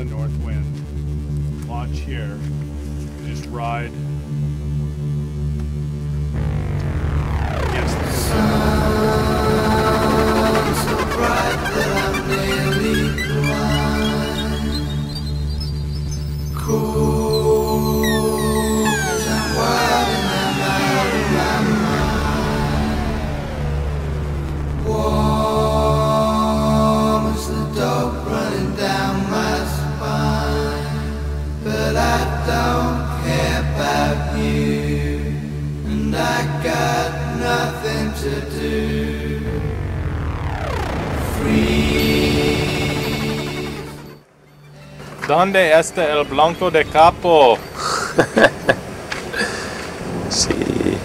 north wind. Launch here. You just ride against the sun so bright that I'm nearly blind. Cool, 'cause I'm wild and I'm out of my mind. Warm as the dope running down my spine. But I don't care about you, and I got nothing to do. ¿Dónde está el Blanco de Cappo? Sí.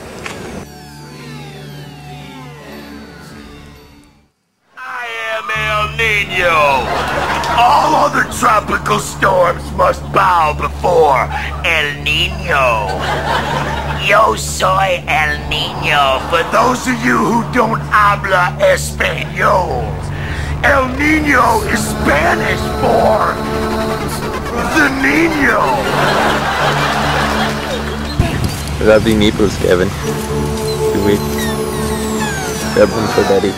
I am El Nino. All other tropical storms must bow before El Nino. Yo soy El Nino. For those of you who don't habla español, El Nino is Spanish for the Nino. Rub the nipples, Kevin. Do it. Rub them for daddy.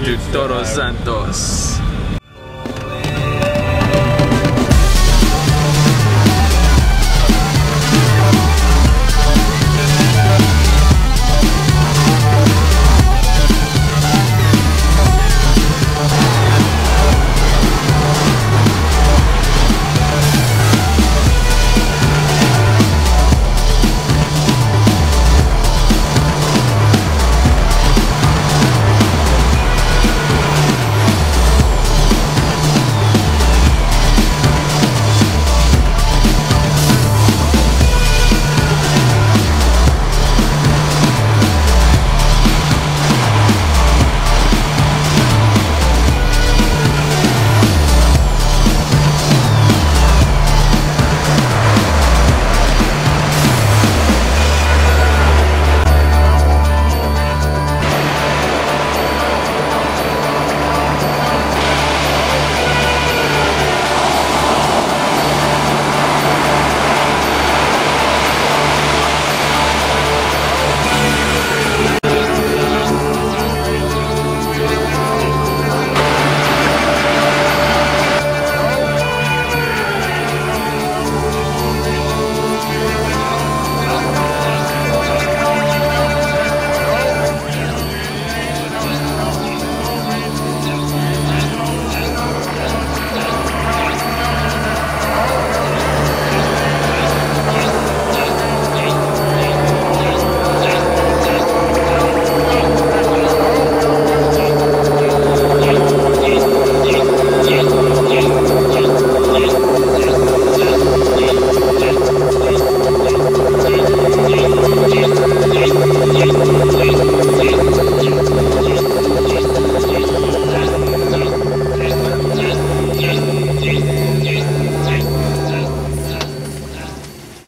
to Todos Santos.